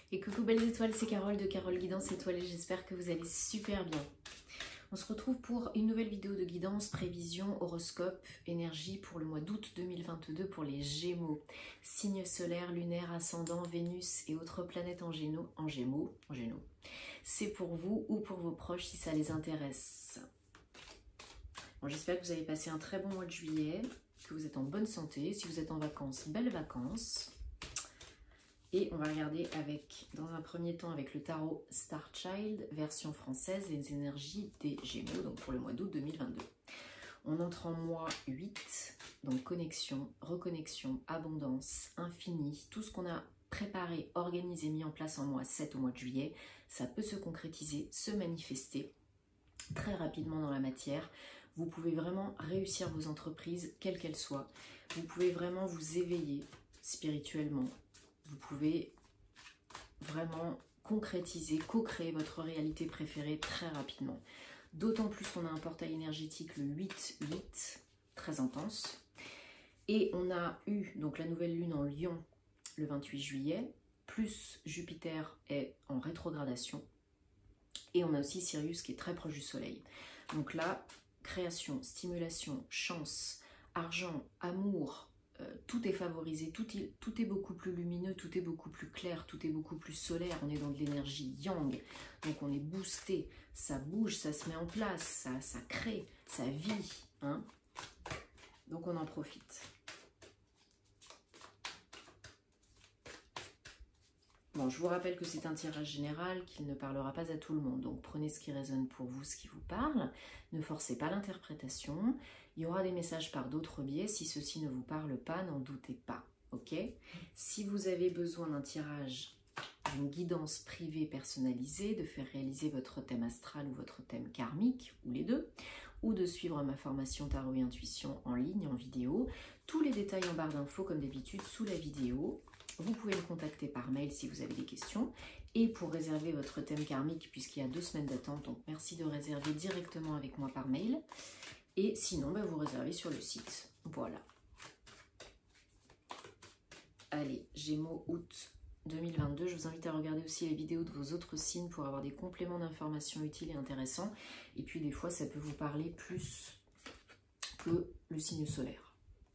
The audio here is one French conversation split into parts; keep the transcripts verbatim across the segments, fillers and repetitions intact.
Et coucou belles étoiles, c'est Carole de Carole Guidance Étoilée, j'espère que vous allez super bien. On se retrouve pour une nouvelle vidéo de guidance, prévision, horoscope, énergie pour le mois d'août deux mille vingt-deux pour les Gémeaux. Signe solaire, lunaire, ascendant, Vénus et autres planètes en Gémeaux. En Gémeaux, en Gémeaux. C'est pour vous ou pour vos proches si ça les intéresse. Bon, j'espère que vous avez passé un très bon mois de juillet, que vous êtes en bonne santé. Si vous êtes en vacances, belles vacances. Et on va regarder avec, dans un premier temps avec le tarot Star Child, version française, les énergies des Gémeaux, donc pour le mois d'août deux mille vingt-deux. On entre en mois huit, donc connexion, reconnexion, abondance, infini, tout ce qu'on a préparé, organisé, mis en place en mois sept au mois de juillet, ça peut se concrétiser, se manifester très rapidement dans la matière. Vous pouvez vraiment réussir vos entreprises, quelles qu'elles soient. Vous pouvez vraiment vous éveiller spirituellement. Vous pouvez vraiment concrétiser, co-créer votre réalité préférée très rapidement. D'autant plus qu'on a un portail énergétique le huit huit, très intense. Et on a eu donc la nouvelle lune en Lion le vingt-huit juillet, plus Jupiter est en rétrogradation. Et on a aussi Sirius qui est très proche du Soleil. Donc là, création, stimulation, chance, argent, amour, Euh, tout est favorisé, tout est, tout est beaucoup plus lumineux, tout est beaucoup plus clair, tout est beaucoup plus solaire, on est dans de l'énergie yang, donc on est boosté, ça bouge, ça se met en place, ça, ça crée, ça vit, hein, donc on en profite. Bon, je vous rappelle que c'est un tirage général, qu'il ne parlera pas à tout le monde, donc prenez ce qui résonne pour vous, ce qui vous parle, ne forcez pas l'interprétation. Il y aura des messages par d'autres biais, si ceci ne vous parle pas, n'en doutez pas, ok? Si vous avez besoin d'un tirage, d'une guidance privée personnalisée, de faire réaliser votre thème astral ou votre thème karmique, ou les deux, ou de suivre ma formation Tarot et Intuition en ligne, en vidéo, tous les détails en barre d'infos comme d'habitude sous la vidéo. Vous pouvez me contacter par mail si vous avez des questions. Et pour réserver votre thème karmique, puisqu'il y a deux semaines d'attente, donc merci de réserver directement avec moi par mail. Et sinon, bah, vous réservez sur le site. Voilà. Allez, Gémeaux, août deux mille vingt-deux. Je vous invite à regarder aussi les vidéos de vos autres signes pour avoir des compléments d'informations utiles et intéressants. Et puis, des fois, ça peut vous parler plus que le signe solaire.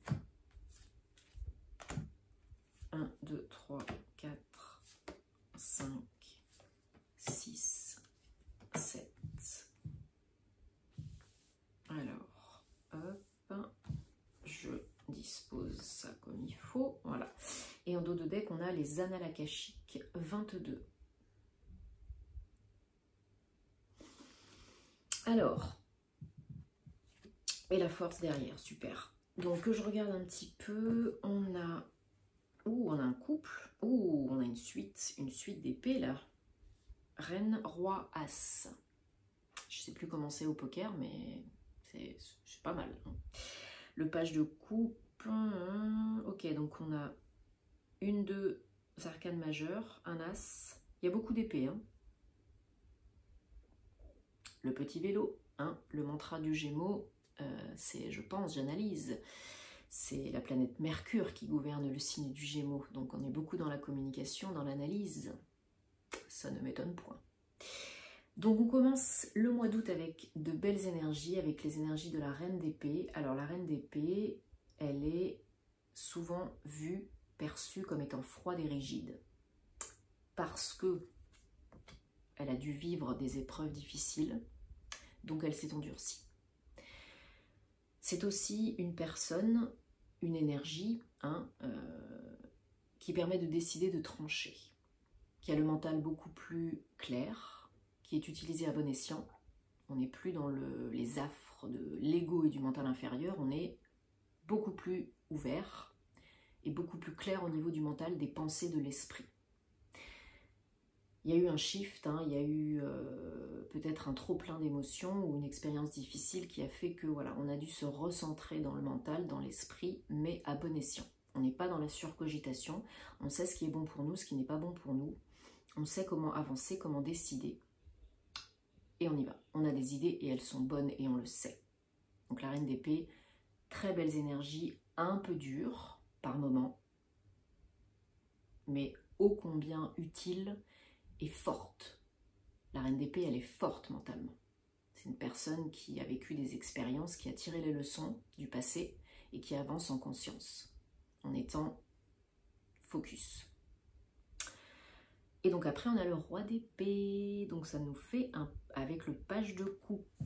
un, deux, trois, quatre, cinq, six, sept. Alors, hop, je dispose ça comme il faut, voilà. Et en dos de deck, on a les Annales Akashiques vingt-deux. Alors, et la force derrière, super. Donc, je regarde un petit peu, on a... Ouh, on a un couple. Ouh, on a une suite, une suite d'épées là. Reine, roi, as. Je sais plus comment c'est au poker, mais c'est pas mal. Le page de coupe. Ok, donc on a une, deux arcanes majeures, un as. Il y a beaucoup d'épées. Hein. Le petit vélo, hein, le mantra du Gémeaux, euh, c'est, je pense, j'analyse. C'est la planète Mercure qui gouverne le signe du Gémeaux. Donc on est beaucoup dans la communication, dans l'analyse. Ça ne m'étonne point. Donc on commence le mois d'août avec de belles énergies, avec les énergies de la Reine d'épée. Alors la Reine d'épée, elle est souvent vue, perçue comme étant froide et rigide. Parce que elle a dû vivre des épreuves difficiles, donc elle s'est endurcie. C'est aussi une personne, une énergie hein, euh, qui permet de décider de trancher, qui a le mental beaucoup plus clair, qui est utilisé à bon escient. On n'est plus dans le, les affres de l'ego et du mental inférieur, on est beaucoup plus ouvert et beaucoup plus clair au niveau du mental, des pensées de l'esprit. Il y a eu un shift, hein, il y a eu euh, peut-être un trop plein d'émotions ou une expérience difficile qui a fait que voilà, on a dû se recentrer dans le mental, dans l'esprit, mais à bon escient. On n'est pas dans la surcogitation, on sait ce qui est bon pour nous, ce qui n'est pas bon pour nous. On sait comment avancer, comment décider. Et on y va. On a des idées et elles sont bonnes et on le sait. Donc la Reine d'épée, très belles énergies, un peu dures par moment, mais ô combien utile et forte. La reine d'épée, elle est forte mentalement. C'est une personne qui a vécu des expériences, qui a tiré les leçons du passé et qui avance en conscience, en étant focus. Et donc après, on a le roi d'épée. Donc ça nous fait un avec le page de coupe.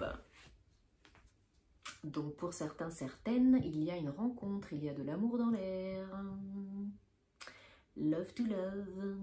Donc pour certains, certaines, il y a une rencontre, il y a de l'amour dans l'air. Love to love.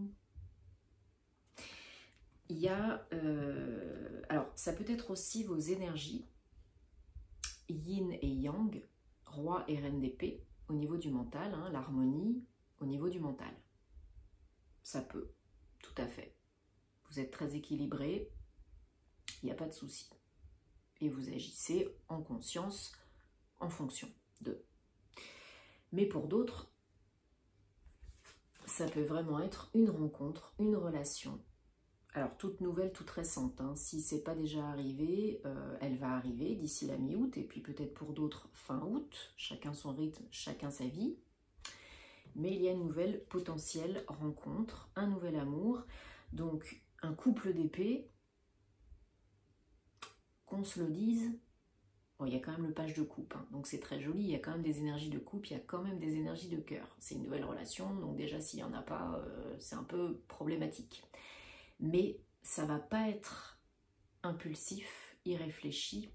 Il y a... Euh, alors, ça peut être aussi vos énergies, yin et yang, roi et reine d'épée, au niveau du mental, hein, l'harmonie au niveau du mental. Ça peut, tout à fait. Vous êtes très équilibré, il n'y a pas de souci. Et vous agissez en conscience, en fonction d'eux. Mais pour d'autres, ça peut vraiment être une rencontre, une relation. Alors, toute nouvelle, toute récente, hein. Si ce n'est pas déjà arrivé, euh, elle va arriver d'ici la mi-août, et puis peut-être pour d'autres fin août, chacun son rythme, chacun sa vie. Mais il y a une nouvelle potentielle rencontre, un nouvel amour, donc un couple d'épée, qu'on se le dise, bon, il y a quand même le page de coupe, hein, donc c'est très joli, il y a quand même des énergies de coupe, il y a quand même des énergies de cœur. C'est une nouvelle relation, donc déjà s'il n'y en a pas, euh, c'est un peu problématique. Mais ça ne va pas être impulsif, irréfléchi.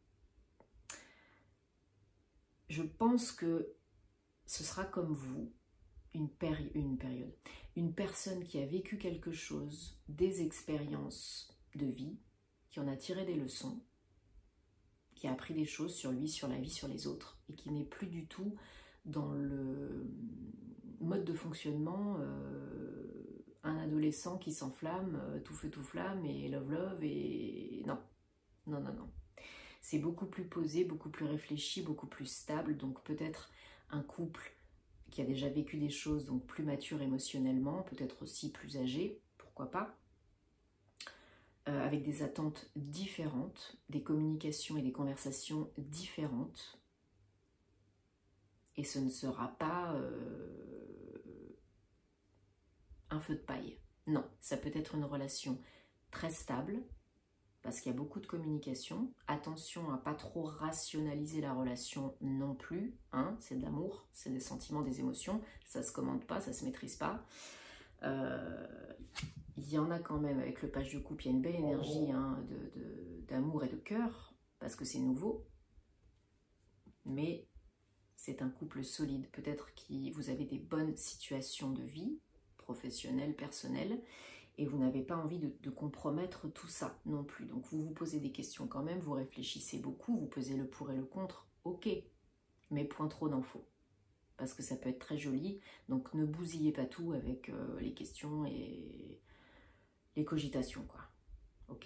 Je pense que ce sera comme vous, une, péri une période, une personne qui a vécu quelque chose, des expériences de vie, qui en a tiré des leçons, qui a appris des choses sur lui, sur la vie, sur les autres, et qui n'est plus du tout dans le mode de fonctionnement euh, un adolescent qui s'enflamme, euh, tout feu tout flamme, et love love, et non, non, non, non. C'est beaucoup plus posé, beaucoup plus réfléchi, beaucoup plus stable, donc peut-être un couple qui a déjà vécu des choses, donc plus mature émotionnellement, peut-être aussi plus âgé, pourquoi pas, euh, avec des attentes différentes, des communications et des conversations différentes, et ce ne sera pas euh, un feu de paille. Non, ça peut être une relation très stable, parce qu'il y a beaucoup de communication. Attention à pas trop rationaliser la relation non plus, hein, c'est de l'amour, c'est des sentiments, des émotions, ça se commande pas, ça se maîtrise pas. Euh, il y en a quand même avec le page de coupe, il y a une belle énergie hein, de, de, d'amour et de cœur, parce que c'est nouveau, mais c'est un couple solide. Peut-être que vous avez des bonnes situations de vie, professionnelles, personnelles, et vous n'avez pas envie de, de compromettre tout ça non plus. Donc vous vous posez des questions quand même, vous réfléchissez beaucoup, vous pesez le pour et le contre, ok, mais point trop d'infos, parce que ça peut être très joli, donc ne bousillez pas tout avec euh, les questions et les cogitations, quoi, ok.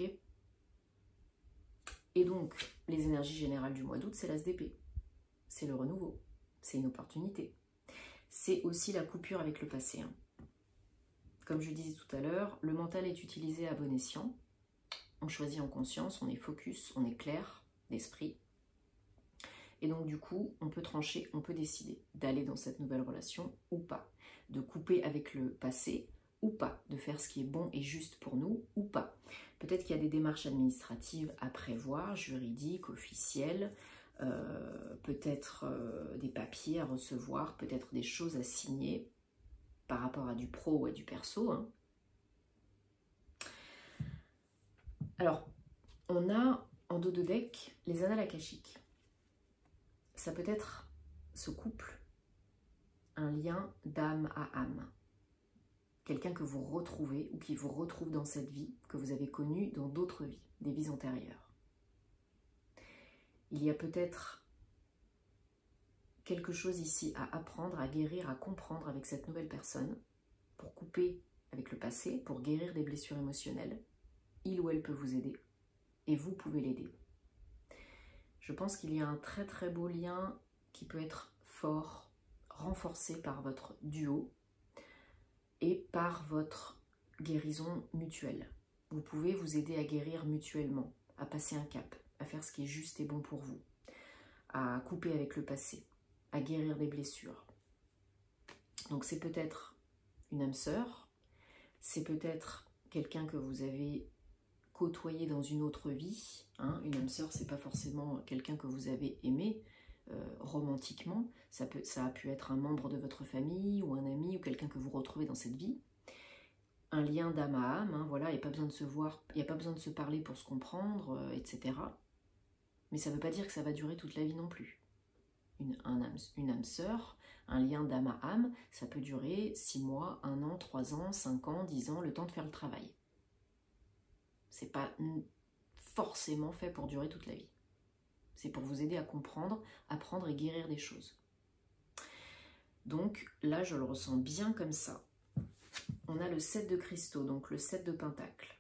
Et donc, les énergies générales du mois d'août, c'est l'as d'épée, c'est le renouveau, c'est une opportunité, c'est aussi la coupure avec le passé, hein. Comme je disais tout à l'heure, le mental est utilisé à bon escient. On choisit en conscience, on est focus, on est clair d'esprit. Et donc du coup, on peut trancher, on peut décider d'aller dans cette nouvelle relation ou pas. De couper avec le passé ou pas. De faire ce qui est bon et juste pour nous ou pas. Peut-être qu'il y a des démarches administratives à prévoir, juridiques, officielles. Euh, peut-être euh, des papiers à recevoir, peut-être des choses à signer. Par rapport à du pro ou à du perso. Hein. Alors, on a en dos de deck les annales akashiques. Ça peut être ce couple, un lien d'âme à âme. Quelqu'un que vous retrouvez ou qui vous retrouve dans cette vie, que vous avez connue dans d'autres vies, des vies antérieures. Il y a peut-être quelque chose ici à apprendre, à guérir, à comprendre avec cette nouvelle personne pour couper avec le passé, pour guérir des blessures émotionnelles. Il ou elle peut vous aider et vous pouvez l'aider. Je pense qu'il y a un très très beau lien qui peut être fort, renforcé par votre duo et par votre guérison mutuelle. Vous pouvez vous aider à guérir mutuellement, à passer un cap, à faire ce qui est juste et bon pour vous, à couper avec le passé, à guérir des blessures. Donc c'est peut-être une âme sœur, c'est peut-être quelqu'un que vous avez côtoyé dans une autre vie. Hein. Une âme sœur, c'est pas forcément quelqu'un que vous avez aimé euh, romantiquement. Ça, peut, ça a pu être un membre de votre famille ou un ami ou quelqu'un que vous retrouvez dans cette vie. Un lien d'âme à âme, hein, voilà, il n'y a pas besoin de se voir, il n'y a pas besoin de se parler pour se comprendre, euh, et cetera. Mais ça ne veut pas dire que ça va durer toute la vie non plus. Une, un âme, une âme sœur, un lien d'âme à âme, ça peut durer six mois, un an, trois ans, cinq ans, dix ans, le temps de faire le travail. C'est pas forcément fait pour durer toute la vie. C'est pour vous aider à comprendre, apprendre et guérir des choses. Donc là, je le ressens bien comme ça. On a le sept de cristaux, donc le sept de pentacles.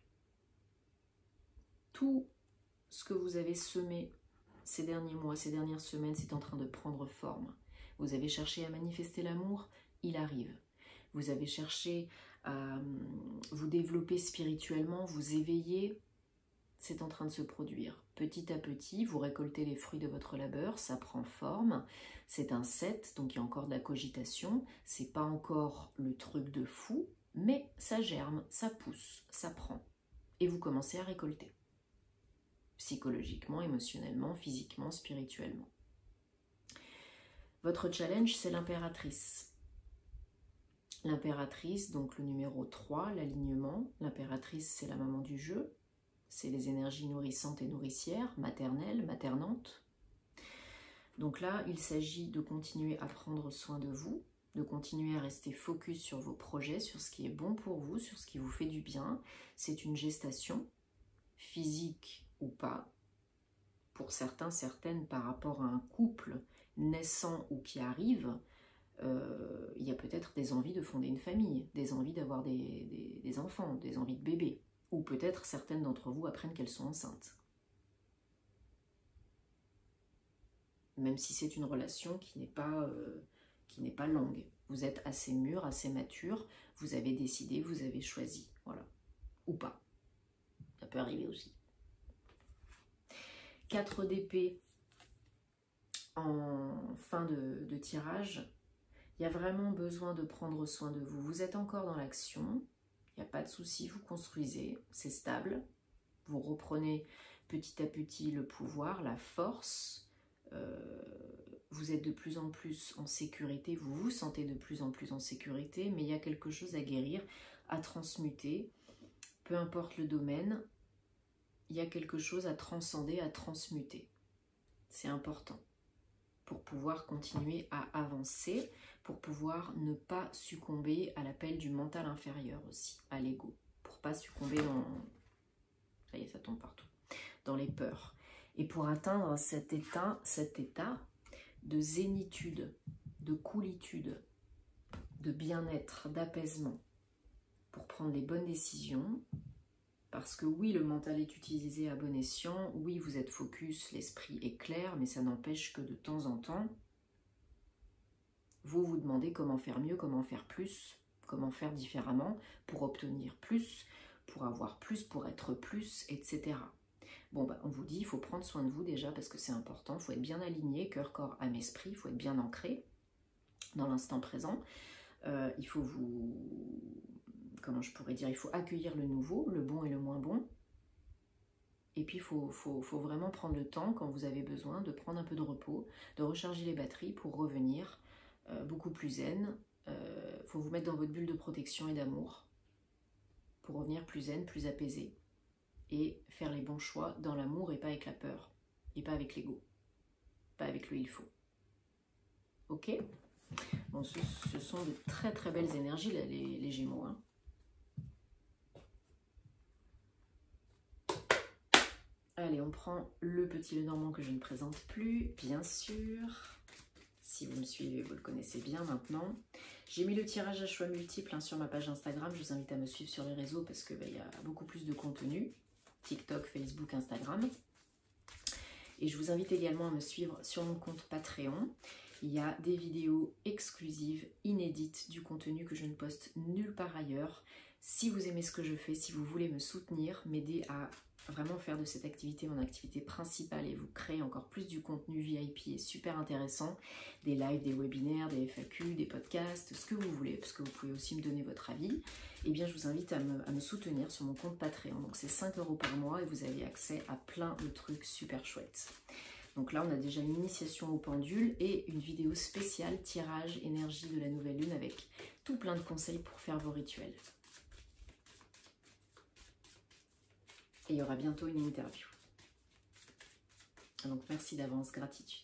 Tout ce que vous avez semé ces derniers mois, ces dernières semaines, c'est en train de prendre forme. Vous avez cherché à manifester l'amour, il arrive. Vous avez cherché à vous développer spirituellement, vous éveiller, c'est en train de se produire. Petit à petit, vous récoltez les fruits de votre labeur, ça prend forme. C'est un sept, donc il y a encore de la cogitation. C'est pas encore le truc de fou, mais ça germe, ça pousse, ça prend. Et vous commencez à récolter. Psychologiquement, émotionnellement, physiquement, spirituellement. Votre challenge, c'est l'impératrice. L'impératrice, donc le numéro trois, l'alignement. L'impératrice, c'est la maman du jeu. C'est les énergies nourrissantes et nourricières, maternelles, maternantes. Donc là, il s'agit de continuer à prendre soin de vous, de continuer à rester focus sur vos projets, sur ce qui est bon pour vous, sur ce qui vous fait du bien. C'est une gestation, physique ou pas. Pour certains, certaines, par rapport à un couple naissant ou qui arrive, euh, il y a peut-être des envies de fonder une famille, des envies d'avoir des, des, des enfants, des envies de bébés. Ou peut-être certaines d'entre vous apprennent qu'elles sont enceintes. Même si c'est une relation qui n'est pas, euh, qui n'est pas longue. Vous êtes assez mûr, assez mature, vous avez décidé, vous avez choisi. Voilà. Ou pas. Ça peut arriver aussi. quatre d'épée en fin de, de tirage. Il y a vraiment besoin de prendre soin de vous. Vous êtes encore dans l'action. Il n'y a pas de souci, vous construisez, c'est stable. Vous reprenez petit à petit le pouvoir, la force. Euh, vous êtes de plus en plus en sécurité, vous vous sentez de plus en plus en sécurité, mais il y a quelque chose à guérir, à transmuter. Peu importe le domaine, il y a quelque chose à transcender, à transmuter. C'est important pour pouvoir continuer à avancer, pour pouvoir ne pas succomber à l'appel du mental inférieur aussi, à l'ego, pour pas succomber dans... Ça y est, ça tombe partout. Dans les peurs. Et pour atteindre cet état, cet état de zénitude, de coolitude, de bien-être, d'apaisement, pour prendre les bonnes décisions, parce que oui, le mental est utilisé à bon escient, oui, vous êtes focus, l'esprit est clair, mais ça n'empêche que de temps en temps, vous vous demandez comment faire mieux, comment faire plus, comment faire différemment pour obtenir plus, pour avoir plus, pour être plus, et cetera. Bon, bah, on vous dit, il faut prendre soin de vous déjà parce que c'est important, il faut être bien aligné, cœur, corps, âme, esprit, il faut être bien ancré dans l'instant présent. Euh, il faut vous... Comment je pourrais dire, il faut accueillir le nouveau, le bon et le moins bon. Et puis, il faut, faut, faut vraiment prendre le temps, quand vous avez besoin, de prendre un peu de repos, de recharger les batteries pour revenir euh, beaucoup plus zen. Il euh, faut vous mettre dans votre bulle de protection et d'amour pour revenir plus zen, plus apaisé. Et faire les bons choix dans l'amour et pas avec la peur. Et pas avec l'ego. Pas avec le il faut. Ok ? Bon, ce, ce sont de très très belles énergies, là, les, les Gémeaux, hein. Allez, on prend le petit Lenormand que je ne présente plus, bien sûr. Si vous me suivez, vous le connaissez bien maintenant. J'ai mis le tirage à choix multiples hein, sur ma page Instagram. Je vous invite à me suivre sur les réseaux parce qu'il bah, y a beaucoup plus de contenu. TikTok, Facebook, Instagram. Et je vous invite également à me suivre sur mon compte Patreon. Il y a des vidéos exclusives, inédites, du contenu que je ne poste nulle part ailleurs. Si vous aimez ce que je fais, si vous voulez me soutenir, m'aider à vraiment faire de cette activité mon activité principale et vous créer encore plus du contenu V I P et super intéressant, des lives, des webinaires, des F A Q, des podcasts, ce que vous voulez, parce que vous pouvez aussi me donner votre avis, eh bien je vous invite à me, à me soutenir sur mon compte Patreon. Donc c'est cinq euros par mois et vous avez accès à plein de trucs super chouettes. Donc là on a déjà une initiation au pendule et une vidéo spéciale tirage énergie de la nouvelle lune avec tout plein de conseils pour faire vos rituels. Et il y aura bientôt une interview. Donc merci d'avance, gratitude.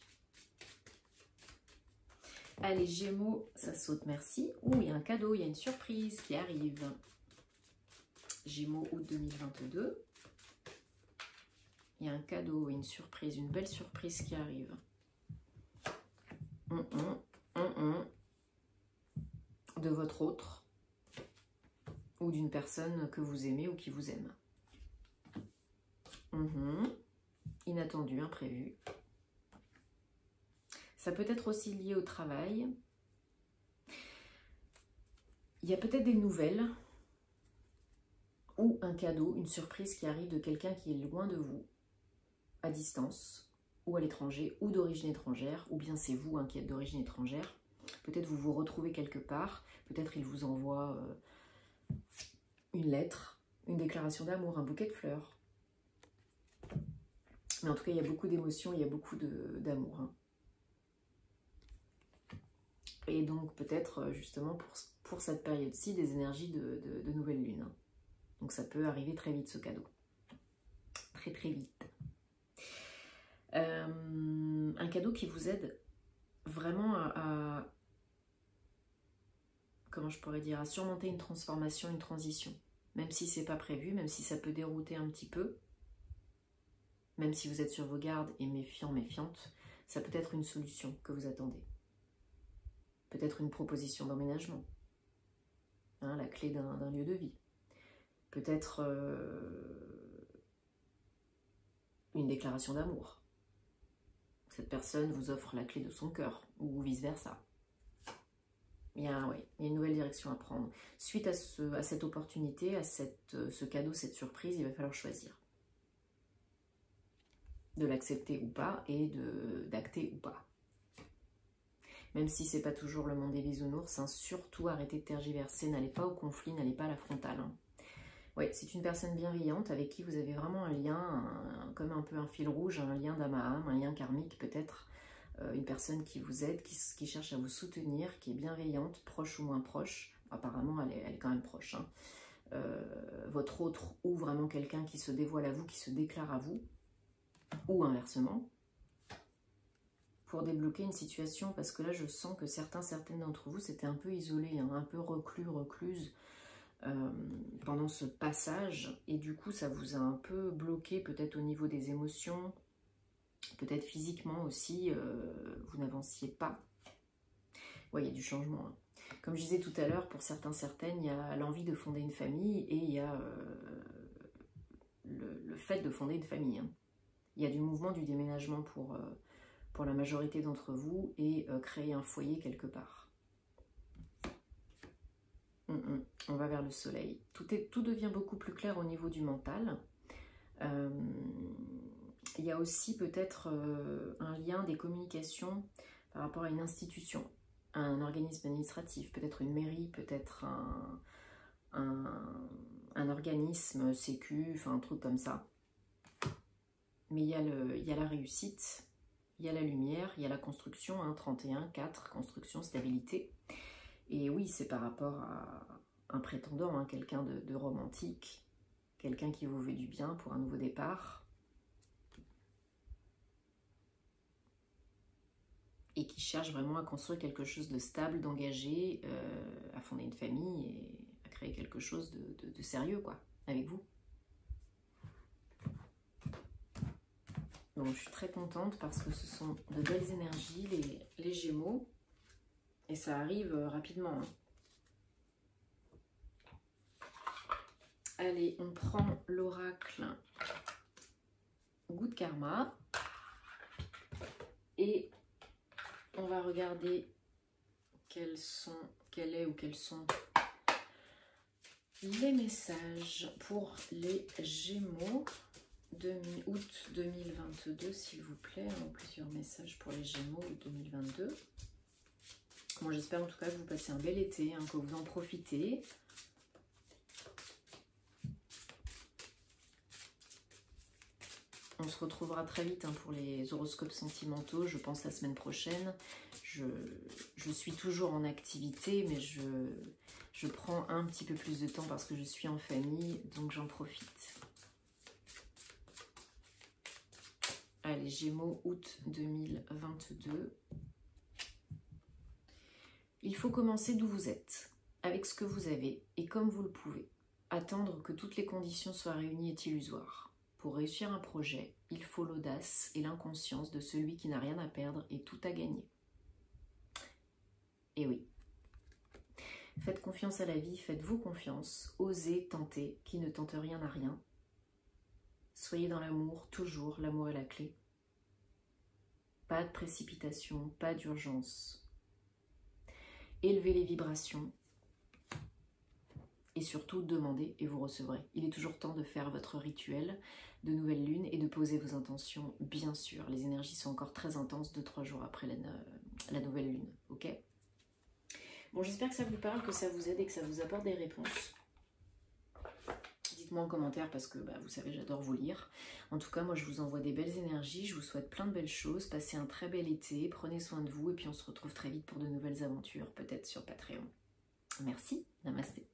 Allez, Gémeaux, ça saute, merci. Ouh, il y a un cadeau, il y a une surprise qui arrive. Gémeaux, août deux mille vingt-deux. Il y a un cadeau et une surprise, une belle surprise qui arrive. Hum, hum, hum, hum. De votre autre. Ou d'une personne que vous aimez ou qui vous aime. Mmh. Inattendu, imprévu. Ça peut être aussi lié au travail. Il y a peut-être des nouvelles ou un cadeau, une surprise qui arrive de quelqu'un qui est loin de vous, à distance, ou à l'étranger, ou d'origine étrangère, ou bien c'est vous hein, qui êtes d'origine étrangère. Peut-être vous vous retrouvez quelque part, peut-être il vous envoie euh, une lettre, une déclaration d'amour, un bouquet de fleurs. Mais en tout cas, il y a beaucoup d'émotions, il y a beaucoup d'amour. Hein. Et donc, peut-être, justement, pour, pour cette période-ci, des énergies de, de, de nouvelle lune. Hein. Donc, ça peut arriver très vite, ce cadeau. Très, très vite. Euh, un cadeau qui vous aide vraiment à, à... Comment je pourrais dire, à surmonter une transformation, une transition. Même si c'est pas prévu, même si ça peut dérouter un petit peu. Même si vous êtes sur vos gardes et méfiant, méfiante, ça peut être une solution que vous attendez. Peut-être une proposition d'emménagement, hein, la clé d'un lieu de vie. Peut-être euh, une déclaration d'amour. Cette personne vous offre la clé de son cœur, ou vice-versa. Il y a, ouais, il y a une nouvelle direction à prendre. Suite à, ce, à cette opportunité, à cette, ce cadeau, cette surprise, il va falloir choisir. De l'accepter ou pas et d'acter ou pas. Même si c'est pas toujours le monde des bisounours, hein, surtout arrêtez de tergiverser, n'allez pas au conflit, n'allez pas à la frontale. Hein. Ouais, c'est une personne bienveillante avec qui vous avez vraiment un lien, un, comme un peu un fil rouge, un lien d'âme à âme, un lien karmique peut-être, euh, une personne qui vous aide, qui, qui cherche à vous soutenir, qui est bienveillante, proche ou moins proche, apparemment elle est, elle est quand même proche, hein. euh, votre autre ou vraiment quelqu'un qui se dévoile à vous, qui se déclare à vous, ou inversement, pour débloquer une situation, parce que là je sens que certains, certaines d'entre vous s'étaient un peu isolés, hein, un peu reclus, recluses euh, pendant ce passage, et du coup ça vous a un peu bloqué peut-être au niveau des émotions, peut-être physiquement aussi, euh, vous n'avanciez pas. Ouais, il y a du changement. Hein. Comme je disais tout à l'heure, pour certains, certaines, il y a l'envie de fonder une famille, et il y a euh, le, le fait de fonder une famille. Hein. Il y a du mouvement, du déménagement pour... Euh, pour la majorité d'entre vous, et euh, créer un foyer quelque part. Mm -mm. On va vers le soleil. Tout, est, tout devient beaucoup plus clair au niveau du mental. Euh, il y a aussi peut-être euh, un lien des communications par rapport à une institution, à un organisme administratif, peut-être une mairie, peut-être un, un, un organisme sécu, enfin un truc comme ça. Mais il y a, le, il y a la réussite. Il y a la lumière, il y a la construction, hein, trente et un, quatre, construction, stabilité. Et oui, c'est par rapport à un prétendant, hein, quelqu'un de, de romantique, quelqu'un qui vous veut du bien pour un nouveau départ. Et qui cherche vraiment à construire quelque chose de stable, d'engagé, euh, à fonder une famille et à créer quelque chose de, de, de sérieux, quoi, avec vous. Donc je suis très contente parce que ce sont de belles énergies, les, les Gémeaux, et ça arrive rapidement. Hein. Allez, on prend l'oracle Good Karma, et on va regarder quels sont, quel est ou quels sont les messages pour les Gémeaux. août deux mille vingt-deux, s'il vous plaît. En plusieurs messages pour les Gémeaux deux mille vingt-deux. Moi, j'espère en tout cas que vous passez un bel été, hein, que vous en profitez. On se retrouvera très vite hein, pour les horoscopes sentimentaux, je pense la semaine prochaine. Je, je suis toujours en activité, mais je, je prends un petit peu plus de temps parce que je suis en famille, donc j'en profite. Allez, Gémeaux, août deux mille vingt-deux. Il faut commencer d'où vous êtes, avec ce que vous avez et comme vous le pouvez. Attendre que toutes les conditions soient réunies est illusoire. Pour réussir un projet, il faut l'audace et l'inconscience de celui qui n'a rien à perdre et tout à gagner. Et oui. Faites confiance à la vie, faites-vous confiance, osez tenter, qui ne tente rien n'a rien. Soyez dans l'amour, toujours, l'amour est la clé. Pas de précipitation, pas d'urgence. Élevez les vibrations et surtout demandez et vous recevrez. Il est toujours temps de faire votre rituel de nouvelle lune et de poser vos intentions, bien sûr. Les énergies sont encore très intenses deux trois jours après la, la nouvelle lune, ok? Bon, j'espère que ça vous parle, que ça vous aide et que ça vous apporte des réponses. Dites-moi en commentaire parce que bah, vous savez, j'adore vous lire. En tout cas, moi, je vous envoie des belles énergies. Je vous souhaite plein de belles choses. Passez un très bel été. Prenez soin de vous. Et puis, on se retrouve très vite pour de nouvelles aventures, peut-être sur Patreon. Merci. Namasté.